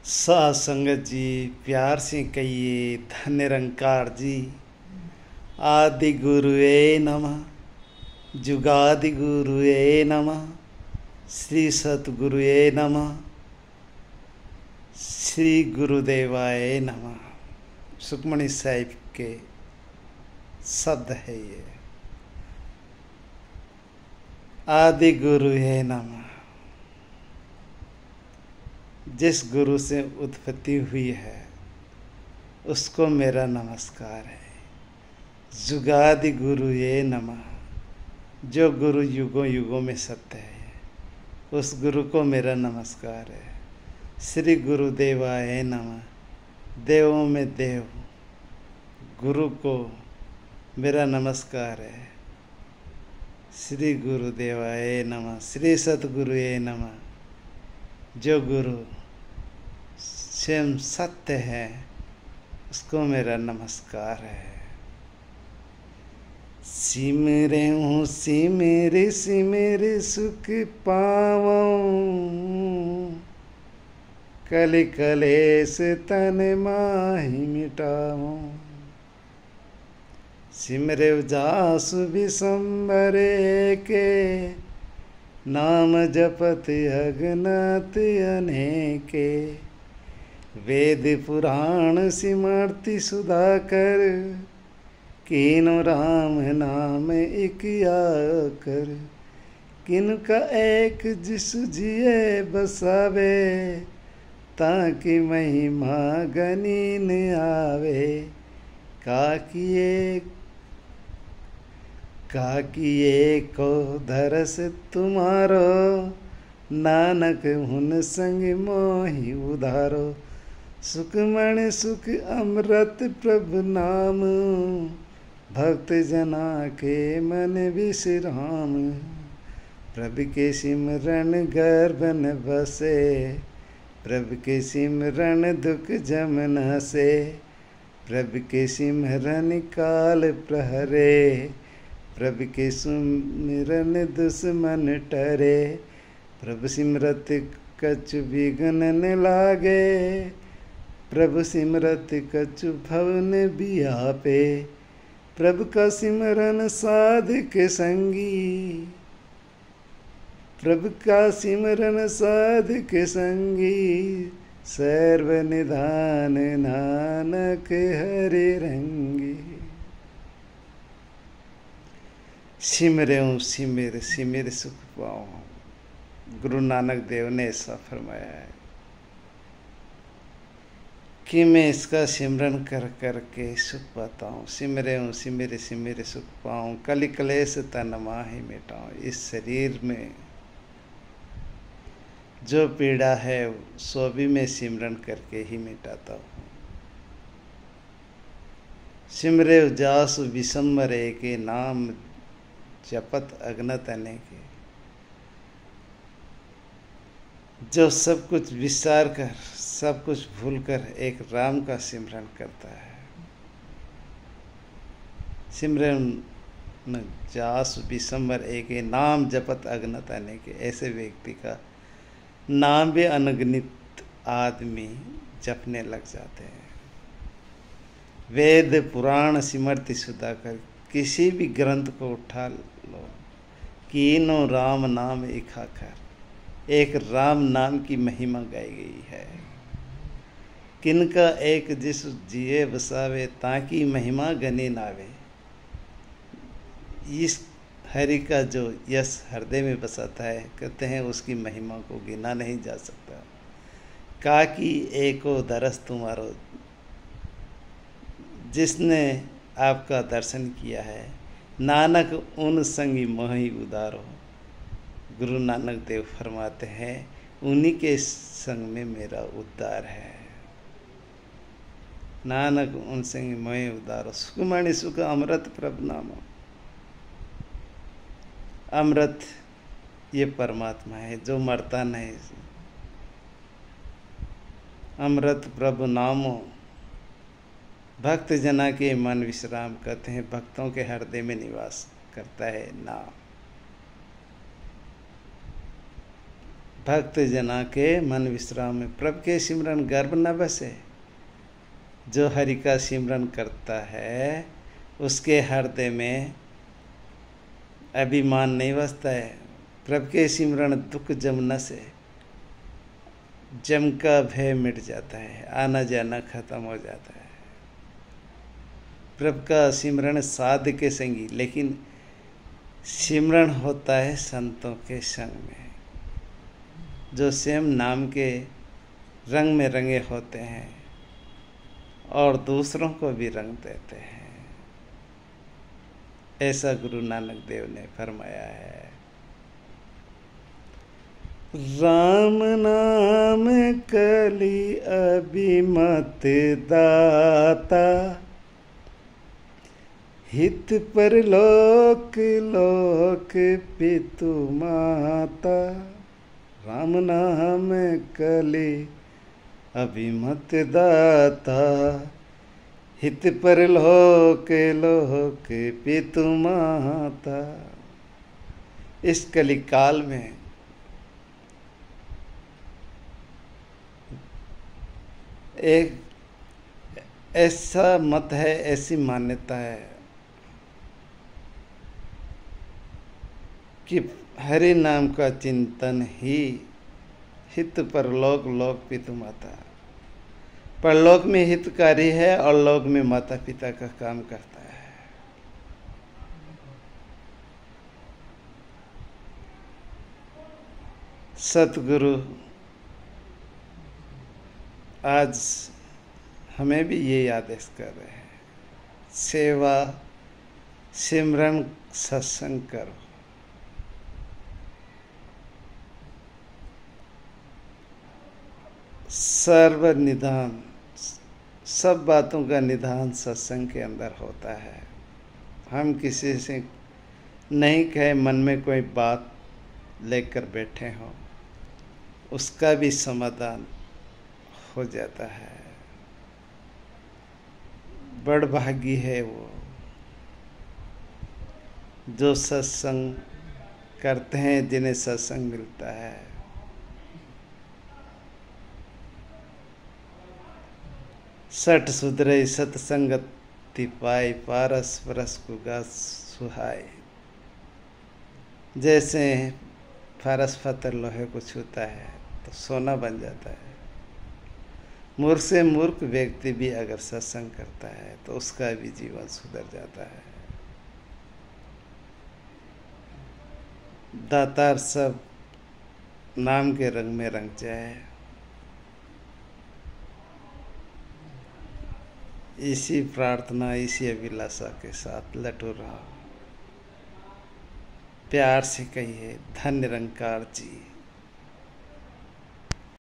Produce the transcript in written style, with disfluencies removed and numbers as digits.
साध संगत जी प्यार से कहिए धन निरंकार जी। आदि गुरुए नमः, जुगादि गुरुए नमः, श्री सतगुरुए नमः, श्री गुरुदेवाय नमः। सुखमणि साहिब के शब्द है ये। आदि गुरुए नमः। जिस गुरु से उत्पत्ति हुई है उसको मेरा नमस्कार है। जुगादि गुरु ये नमः, जो गुरु युगों युगों में सत्य है उस गुरु को मेरा नमस्कार है। श्री गुरुदेवाय नमः, देवों में देव गुरु को मेरा नमस्कार है। श्री गुरुदेवाय नमः, श्री सतगुरुए नमः, जो गुरु स्वयं सत्य है उसको मेरा नमस्कार है। सिमरें सिमरे सिमरे सुख पावऊं, कलि कलेस तन माहि मिटाऊं। सिमरे जासु विसंबरे के, नाम जपत अगनत अनेके। वेद पुराण सिमरति सुधाकर, कीनो राम नाम एक कर। किनका एक जिसु जिए बसावे, ताकि महिमा गनी न आवे। काकिए को धरस तुम्हारो, नानक हुन संग मोहि उधारो। सुखमणि सुख अमृत प्रभु नाम, भक्त जना के मन विश्राम। प्रभु के सिमरन गर्भन बसे, प्रभु के सिमरन दुख जमन से। प्रभु के सिमरन काल प्रहरे, प्रभु के सुमिरन दुश्मन टरे। प्रभु सिमरत कछु विघ्न न लागे, प्रभु सिमरत कछु भवन बियापे। प्रभु का सिमरन साधक संगी, प्रभु का सिमरन साधक संगी। सर्व निधान नानक हरे रंगी। सिमरें सिमर सिमर सुख पाऊं। गुरु नानक देव ने ऐसा फरमाया है कि मैं इसका सिमरन कर कर के सुख पाता हूँ। सिमरें सिमर सिमर सुख पाऊं, कलि कलेस तन माहि मिटाऊं। इस शरीर में जो पीड़ा है सो भी मैं सिमरन करके ही मिटाता हूँ। सिमरे जासु विसंबरे के, नाम जपत अगनत अनेके। जो सब कुछ विसार कर सब कुछ भूल कर एक राम का सिमरन करता है। सिमरन जासु विसंबर एक, नाम जपत अगनत अनेके। ऐसे व्यक्ति का नाम भी अनगिनत आदमी जपने लग जाते हैं। वेद पुराण सिमरति सुधाकर, किसी भी ग्रंथ को उठा लो, कीनो राम नाम इखाकर। एक राम नाम की महिमा गाई गई है। किनका एक जिस जिए बसावे, ताकि महिमा गनी नावे। इस हरि का जो यश हृदय में बसाता है, कहते हैं उसकी महिमा को गिना नहीं जा सकता। काकी एको दरस तुम्हारो, जिसने आपका दर्शन किया है। नानक उन संगी मोहि उदारो। गुरु नानक देव फरमाते हैं उन्हीं के संग में मेरा उद्धार है। नानक उन संगी मोहि उदारो। सुखमणि सुख अमृत प्रभु नाम। अमृत ये परमात्मा है जो मरता नहीं। अमृत प्रभु नामो, भक्त जना के मन विश्राम करते हैं। भक्तों के हृदय में निवास करता है नाम। भक्त जना के मन विश्राम में। प्रभु के सिमरन गर्भ न बसे। जो हरि का सिमरन करता है उसके हृदय में अभिमान नहीं बसता है। प्रभु के सिमरन दुख जम न से। जम का भय मिट जाता है, आना जाना खत्म हो जाता है। प्रभु का सिमरन साध के संगी, लेकिन सिमरन होता है संतों के संग में, जो स्वयं नाम के रंग में रंगे होते हैं और दूसरों को भी रंग देते हैं। ऐसा गुरु नानक देव ने फरमाया है। राम नाम कली अभिमत दाता, हित पर लोक लोक पितु माता। राम नाम कली अभिमत दाता, हित पर लोक लोक पितु माता। इस कली काल में एक ऐसा मत है, ऐसी मान्यता है कि हरि नाम का चिंतन ही हित परलोक लोक पितु माता। परलोक में हितकारी है और लोक में माता पिता का काम करता है। सतगुरु आज हमें भी ये आदेश कर रहे हैं, सेवा सिमरन सत्संग करो। सर्व निदान, सब बातों का निदान सत्संग के अंदर होता है। हम किसी से नहीं कहे मन में कोई बात लेकर बैठे हों, उसका भी समाधान हो जाता है। बड़ भागी है वो जो सत्संग करते हैं, जिन्हें सत्संग मिलता है। सठ सुधरे सत्संगति पाए, पारस परस को गा सुहाए। जैसे फारस पत्थर लोहे को छूता है तो सोना बन जाता है। मूर्ख से मूर्ख व्यक्ति भी अगर सत्संग करता है तो उसका भी जीवन सुधर जाता है। दातार सब नाम के रंग में रंग जाए, इसी प्रार्थना, इसी अभिलाषा के साथ लटू रहो। प्यार से कहिए, धन्य निरंकार जी।